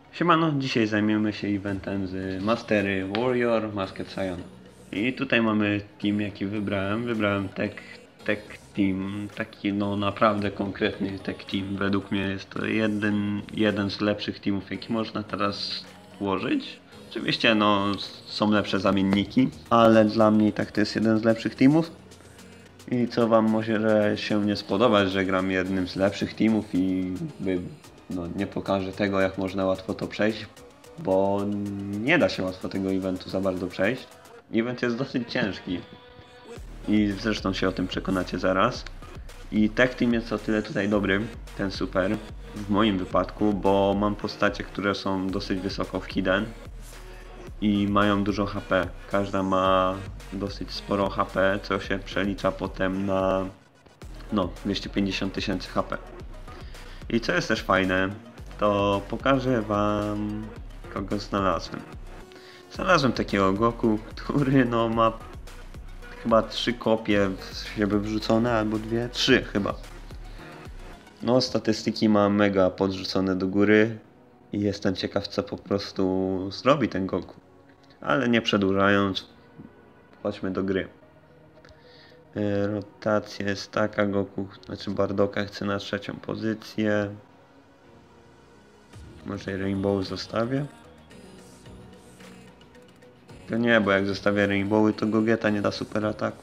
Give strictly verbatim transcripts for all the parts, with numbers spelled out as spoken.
Siemano, dzisiaj zajmiemy się eventem z Mastery Warrior Masked Scion. I tutaj mamy team, jaki wybrałem. Wybrałem Tech, tech Team, taki no naprawdę konkretny Tech Team. Według mnie jest to jeden, jeden z lepszych teamów, jaki można teraz włożyć. Oczywiście no są lepsze zamienniki, ale dla mnie i tak to jest jeden z lepszych teamów. I co wam może się nie spodobać, że gram jednym z lepszych teamów i by, no, nie pokażę tego, jak można łatwo to przejść, bo nie da się łatwo tego eventu za bardzo przejść. Event jest dosyć ciężki i zresztą się o tym przekonacie zaraz. I tech team jest o tyle tutaj dobry, ten super, w moim wypadku, bo mam postacie, które są dosyć wysoko w hidden i mają dużo H P. Każda ma dosyć sporo H P, co się przelicza potem na no dwieście pięćdziesiąt tysięcy H P. I co jest też fajne, to pokażę wam, kogo znalazłem. Znalazłem takiego Goku, który no ma chyba trzy kopie w siebie wrzucone, albo dwie, trzy chyba. No statystyki ma mega podrzucone do góry i jestem ciekaw, co po prostu zrobi ten Goku. Ale nie przedłużając, chodźmy do gry. Yy, rotacja jest taka, Goku, znaczy Bardoka chce na trzecią pozycję. Może Rainbow zostawię? To nie, bo jak zostawię Rainbowy, to Gogeta nie da super ataku.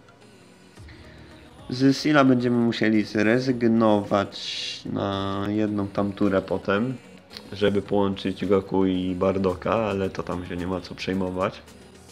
Z Sila będziemy musieli zrezygnować na jedną tam turę potem, żeby połączyć Goku i Bardoka, ale to tam się nie ma co przejmować.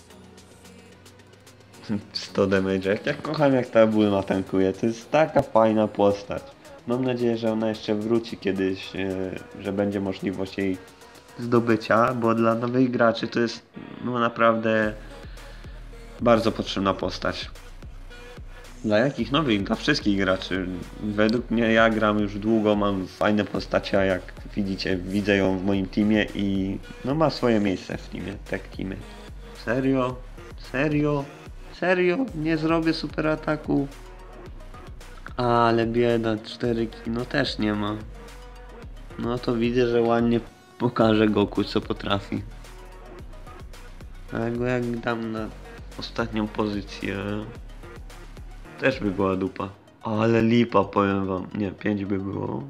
sto damage, jak ja kocham jak ta Bulma tankuje, to jest taka fajna postać. Mam nadzieję, że ona jeszcze wróci kiedyś, że będzie możliwość jej zdobycia, bo dla nowych graczy to jest no naprawdę bardzo potrzebna postać. Dla jakich nowych? Dla wszystkich graczy. Według mnie ja gram już długo, mam fajne postacie, a jak widzicie, widzę ją w moim teamie i no ma swoje miejsce w teamie, tech teamie. Serio? Serio? Serio? Nie zrobię super ataku? Ale bieda, cztery kino też nie ma. No to widzę, że ładnie pokaże Goku, co potrafi. Ale go jak dam na ostatnią pozycję, też by była dupa. Ale lipa, powiem wam. Nie, pięć by było.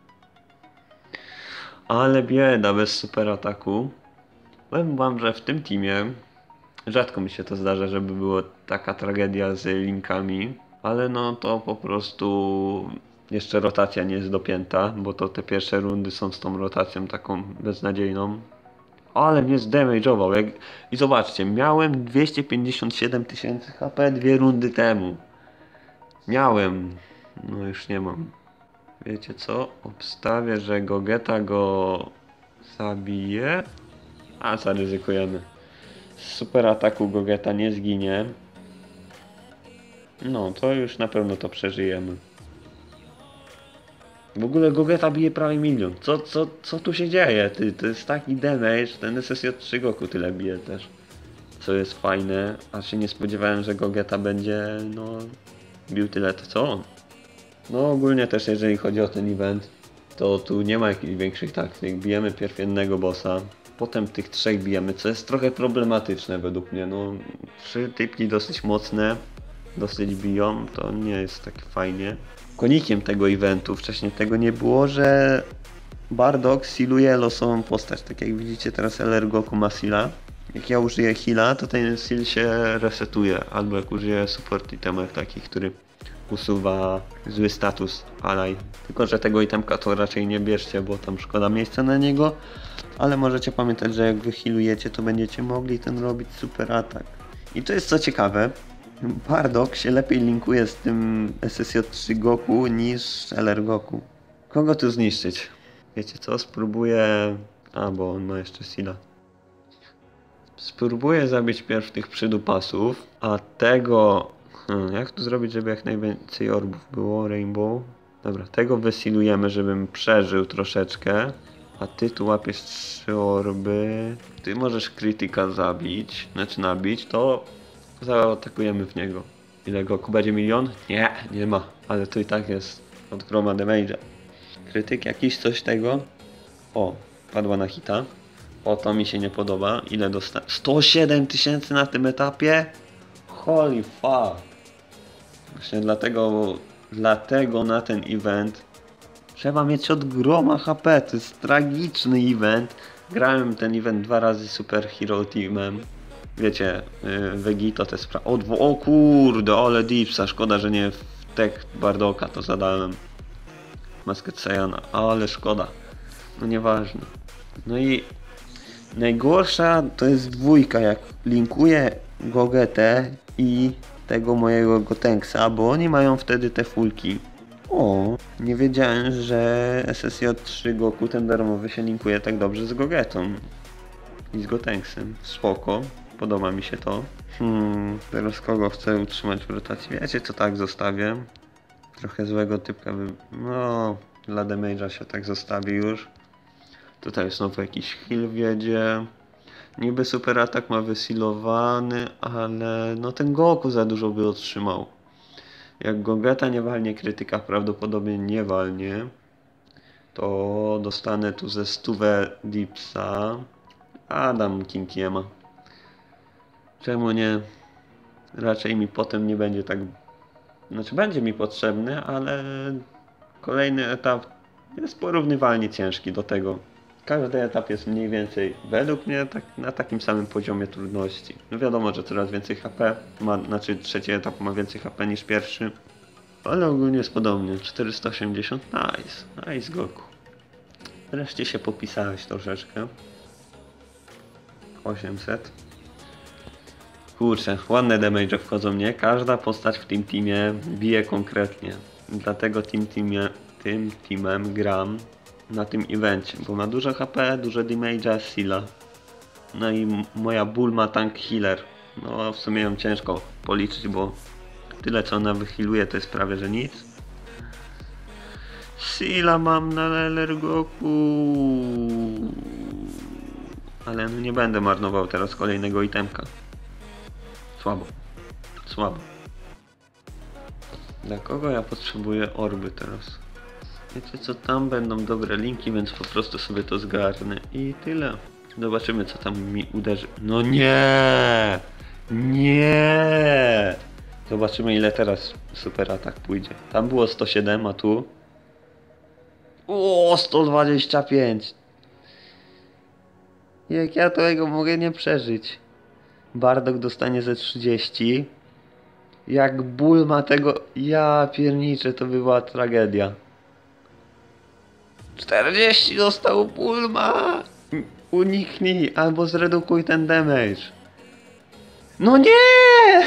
Ale bieda bez super ataku. Powiem wam, że w tym teamie rzadko mi się to zdarza, żeby była taka tragedia z linkami. Ale no to po prostu jeszcze rotacja nie jest dopięta, bo to te pierwsze rundy są z tą rotacją taką beznadziejną. Ale mnie zdamage'ował. Jak... I zobaczcie, miałem dwieście pięćdziesiąt siedem tysięcy H P dwie rundy temu. Miałem. No już nie mam. Wiecie co? Obstawię, że Gogeta go zabije. A zaryzykujemy. Z super ataku Gogeta nie zginie. No to już na pewno to przeżyjemy. W ogóle Gogeta bije prawie milion. Co, co, co tu się dzieje? Ty, to jest taki damage. Ten S S J trzy Goku tyle bije też. Co jest fajne. A się nie spodziewałem, że Gogeta będzie no bił tyle to co on. No ogólnie też jeżeli chodzi o ten event, to tu nie ma jakichś większych taktyk. Bijemy pierw jednego bossa, potem tych trzech bijemy, co jest trochę problematyczne według mnie. No trzy typki dosyć mocne, dosyć biją, to nie jest tak fajnie. Konikiem tego eventu, wcześniej tego nie było, że Bardock sealuje losową postać. Tak jak widzicie teraz L R Goku ma seala. Jak ja użyję heala, to ten seal się resetuje, albo jak użyję support itemek takich, który usuwa zły status alaj. Tylko że tego itemka to raczej nie bierzcie, bo tam szkoda miejsca na niego. Ale możecie pamiętać, że jak wy healujecie, to będziecie mogli ten robić super atak. I to jest co ciekawe, Bardock się lepiej linkuje z tym S S J trzy Goku niż L R Goku. Kogo tu zniszczyć? Wiecie co? Spróbuję... A, bo on ma jeszcze seala. Spróbuję zabić pierw tych przydupasów, a tego... Hmm, jak to zrobić, żeby jak najwięcej orbów było? Rainbow. Dobra, tego wysilujemy, żebym przeżył troszeczkę. A ty tu łapiesz trzy orby. Ty możesz krytyka zabić, znaczy nabić, to zaatakujemy w niego. Ile Goku będzie? Milion? Nie, nie ma. Ale to i tak jest od groma damage'a. Krytyk jakiś, coś tego? O, padła na hita. O, to mi się nie podoba. Ile dostałem? sto siedem tysięcy na tym etapie? Holy fuck. Właśnie dlatego, dlatego na ten event trzeba mieć od groma H P. To jest tragiczny event. Grałem ten event dwa razy Super Hero Teamem. Wiecie, yy, Vegito te sprawy. O, dwo- o kurde, ale dipsa. Szkoda, że nie w tek Bardoka to zadałem. Maskę Cyana, ale szkoda. No nieważne. No i najgorsza to jest dwójka, jak linkuję Gogetę i tego mojego Gotenksa, bo oni mają wtedy te fulki. O, nie wiedziałem, że S S J trzy Goku, ten darmowy, się linkuje tak dobrze z Gogetą i z Gotenksem. Spoko, podoba mi się to. Hmm, teraz kogo chcę utrzymać w rotacji? Wiecie co, tak zostawię. Trochę złego typka, by... no dla damage'a się tak zostawi już. Tutaj znowu jakiś heal wiedzie. Niby super atak ma wysilowany, ale no ten Goku za dużo by otrzymał. Jak Gogeta nie walnie krytyka, prawdopodobnie nie walnie, to dostanę tu ze stówę dipsa, a dam Kinkiema. Czemu nie? Raczej mi potem nie będzie tak... Znaczy będzie mi potrzebny, ale kolejny etap jest porównywalnie ciężki do tego. Każdy etap jest mniej więcej, według mnie, tak, na takim samym poziomie trudności. No wiadomo, że coraz więcej H P, ma, znaczy trzeci etap ma więcej H P niż pierwszy. Ale ogólnie jest podobnie, czterysta osiemdziesiąt, nice, nice Goku. Wreszcie się popisałeś troszeczkę. osiemset. Kurczę, ładne damage wchodzą, nie? Każda postać w tym teamie bije konkretnie. Dlatego tym, teamie, tym teamem gram na tym evencie, bo ma dużo H P, dużo damage'a, Sila. No i moja Bull ma tank healer. No w sumie ją ciężko policzyć, bo tyle co ona wyhealuje to jest prawie że nic. Sila mam na L R Goku. Ale no nie będę marnował teraz kolejnego itemka. Słabo. Słabo. Dla kogo ja potrzebuję orby teraz? Wiecie co, tam będą dobre linki, więc po prostu sobie to zgarnę i tyle. Zobaczymy co tam mi uderzy. No nie! Nie! Zobaczymy ile teraz super atak pójdzie. Tam było sto siedem, a tu... O, sto dwadzieścia pięć! Jak ja tego mogę nie przeżyć? Bardock dostanie ze trzydzieści. Jak Bull ma tego... Ja pierniczę, to by była tragedia. czterdzieści dostał Bulma! Uniknij, albo zredukuj ten damage. No nie!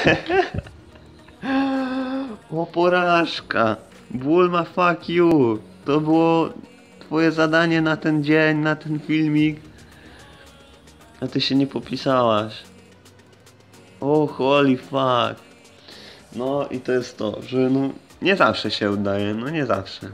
O porażka! Bulma, fuck you! To było twoje zadanie na ten dzień, na ten filmik. A ty się nie popisałaś. O holy fuck! No i to jest to, że no nie zawsze się udaje, no nie zawsze.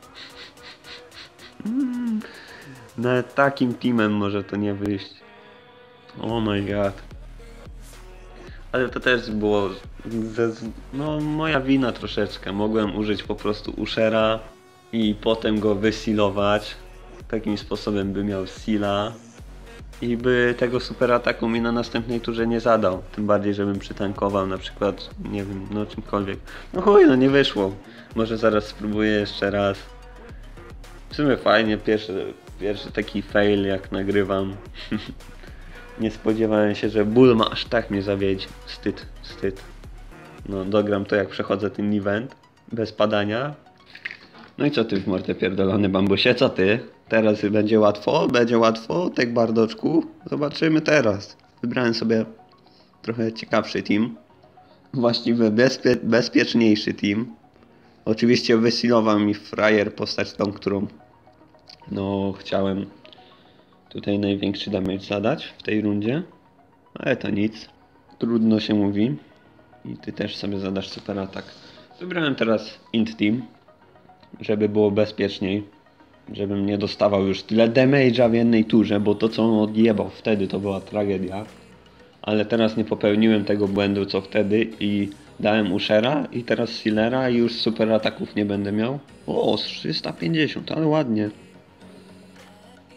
Mm, nawet takim teamem może to nie wyjść. Oh my god. Ale to też było ze, no moja wina troszeczkę. Mogłem użyć po prostu Ushera i potem go wysealować. Takim sposobem by miał seala i by tego super ataku mi na następnej turze nie zadał. Tym bardziej, żebym przytankował na przykład, nie wiem, no czymkolwiek. No chuj, no nie wyszło. Może zaraz spróbuję jeszcze raz. W sumie fajnie, pierwszy, pierwszy taki fail jak nagrywam. Nie spodziewałem się, że Bulma aż tak mnie zawiedzie. Wstyd, wstyd. No dogram to jak przechodzę ten event. Bez padania. No i co ty w mordę pierdolony bambusie, co ty? Teraz będzie łatwo? Będzie łatwo? Tak Bardoczku? Zobaczymy teraz. Wybrałem sobie trochę ciekawszy team. Właściwie bezpie bezpieczniejszy team. Oczywiście wysealował mi frajer postać tą, którą no chciałem tutaj największy damage zadać w tej rundzie. Ale to nic. Trudno się mówi. I ty też sobie zadasz super atak. Wybrałem teraz int team, żeby było bezpieczniej. Żebym nie dostawał już tyle damage'a w jednej turze, bo to co on odjebał wtedy to była tragedia. Ale teraz nie popełniłem tego błędu co wtedy i dałem Ushera i teraz Sealera i już super ataków nie będę miał. O, trzysta pięćdziesiąt, ale ładnie.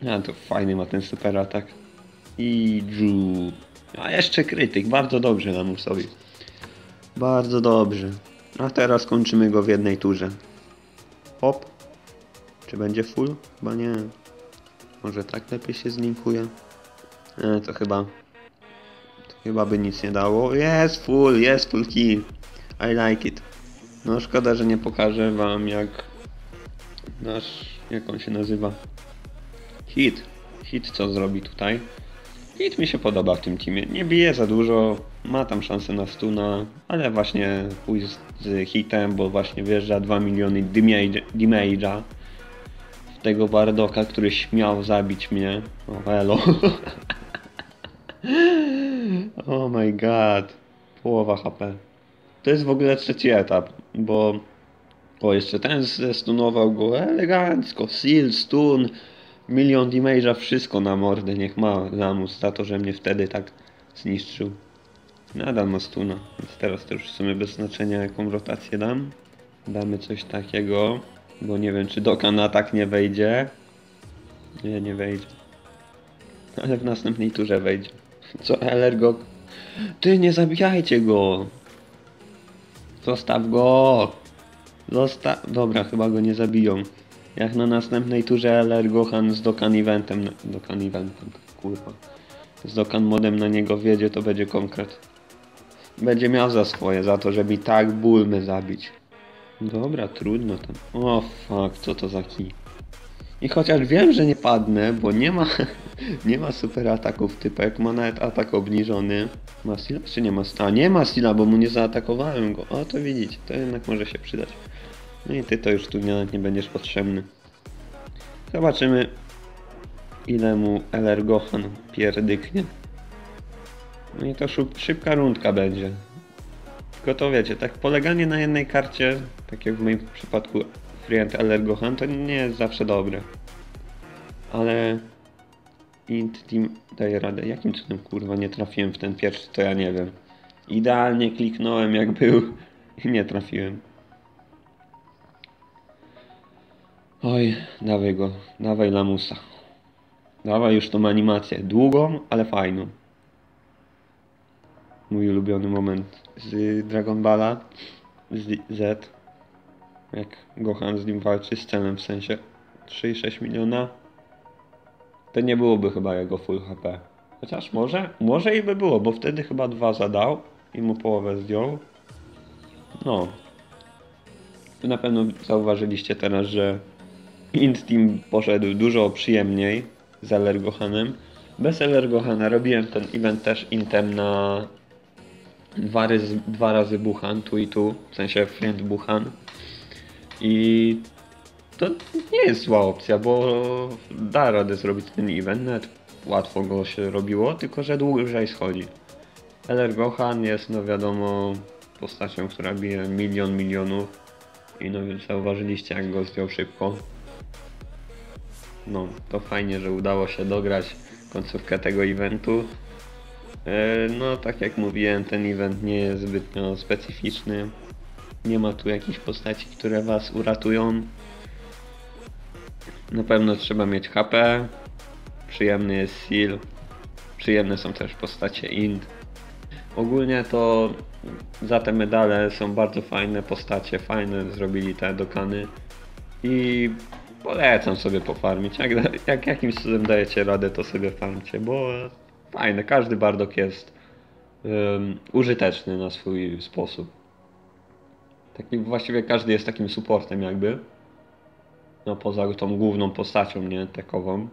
A to fajny ma ten super atak. I dżu. A jeszcze krytyk, bardzo dobrze Lamusowi. Bardzo dobrze. A teraz kończymy go w jednej turze. Hop. Czy będzie full? Chyba nie. Może tak lepiej się zlinkuje? E, to chyba... To chyba by nic nie dało. Jest full, jest full kill. I like it. No szkoda, że nie pokażę wam jak... Nasz... Jak on się nazywa? Hit. Hit co zrobi tutaj. Hit mi się podoba w tym teamie. Nie bije za dużo. Ma tam szansę na stuna. Ale właśnie pójść z, z hitem, bo właśnie wjeżdża dwa miliony damage'a w tego Bardoka, który śmiał zabić mnie. O elo. Oh my god. Połowa H P. To jest w ogóle trzeci etap, bo... O, jeszcze ten zestunował go elegancko. Seal, stun, milion damage'a, wszystko na mordę. Niech ma Lamus za to, że mnie wtedy tak zniszczył. Nadal ma stuna, więc teraz to już w sumie bez znaczenia jaką rotację dam. Damy coś takiego, bo nie wiem czy Dokkan na atak nie wejdzie. Nie, nie wejdzie. Ale w następnej turze wejdzie. Co, Elergok? Ty, nie zabijajcie go! Zostaw go! Zostaw... Dobra, chyba go nie zabiją. Jak na następnej turze Elergohan z Dokkan Eventem... Dokkan Eventem, kurwa. Z Dokkan modem na niego wjedzie, to będzie konkret. Będzie miał za swoje, za to, żeby tak Bulmę zabić. Dobra, trudno tam. O fuck, co to za kij. I chociaż wiem, że nie padnę, bo nie ma... nie ma super ataków typek, ma nawet atak obniżony. Ma Steala czy nie ma Steala? Nie ma Steala, bo mu nie zaatakowałem go. O, to widzicie, to jednak może się przydać. No i ty to już tu nawet nie będziesz potrzebny. Zobaczymy, ile mu Elergohan pierdyknie. No i to szybka rundka będzie. Tylko to wiecie, tak poleganie na jednej karcie, tak jak w moim przypadku Friend Elergohan, to nie jest zawsze dobre. Ale Int Team daje radę. Jakim cudem kurwa nie trafiłem w ten pierwszy, to ja nie wiem. Idealnie kliknąłem jak był i nie trafiłem. Oj, dawaj go, dawaj Lamusa. Dawaj już tą animację, długą, ale fajną. Mój ulubiony moment z Dragon Balla, z Z. Jak Gohan z nim walczy, z celem w sensie trzy i sześć miliona. To nie byłoby chyba jego full H P. Chociaż może, może i by było, bo wtedy chyba dwa zadał i mu połowę zdjął. No. Wy na pewno zauważyliście teraz, że Int Team poszedł dużo przyjemniej z Elergohanem. Bez Elergohana robiłem ten event też Intem na dwa razy, dwa razy Buchan, tu i tu, w sensie Friend Buchan. I to nie jest zła opcja, bo da radę zrobić ten event, nawet łatwo go się robiło, tylko że dłużej schodzi. Elergohan jest, no wiadomo, postacią, która bije milion milionów i no zauważyliście jak go zdjął szybko. No, to fajnie, że udało się dograć końcówkę tego eventu. No, tak jak mówiłem, ten event nie jest zbytnio specyficzny. Nie ma tu jakichś postaci, które was uratują. Na pewno trzeba mieć H P. Przyjemny jest Seal. Przyjemne są też postacie Int. Ogólnie to za te medale są bardzo fajne postacie, fajne zrobili te Dokkany. I polecam sobie pofarmić. Jak, jak jakimś cudem dajecie radę, to sobie farmcie, bo fajne. Każdy Bardok jest um, użyteczny na swój sposób. Taki, właściwie każdy jest takim supportem jakby. No poza tą główną postacią, nie, tekową.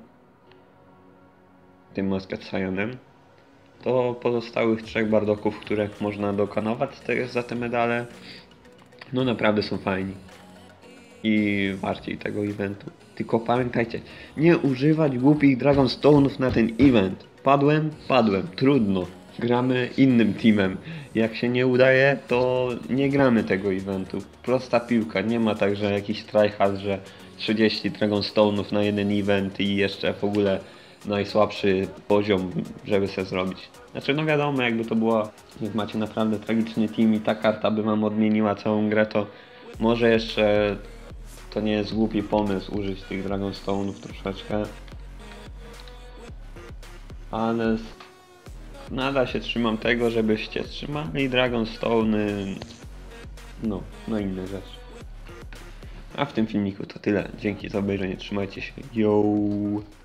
Tym Masked Sionem. To pozostałych trzech Bardoków, które można dokanować za te medale, no naprawdę są fajni. I warci tego eventu. Tylko pamiętajcie, nie używać głupich Dragonstone'ów na ten event. Padłem? Padłem. Trudno. Gramy innym teamem. Jak się nie udaje, to nie gramy tego eventu. Prosta piłka. Nie ma tak, że jakiś tryhard, że trzydzieści Dragonstone'ów na jeden event i jeszcze w ogóle najsłabszy poziom, żeby se zrobić. Znaczy no wiadomo, jakby to była, jak macie naprawdę tragiczny team i ta karta by wam odmieniła całą grę, to może jeszcze to nie jest głupi pomysł użyć tych Dragonstone'ów troszeczkę. ale s- nadal się trzymam tego, żebyście trzymali Dragonstone, no, no inne rzeczy. A w tym filmiku to tyle. Dzięki za obejrzenie, trzymajcie się. Yo!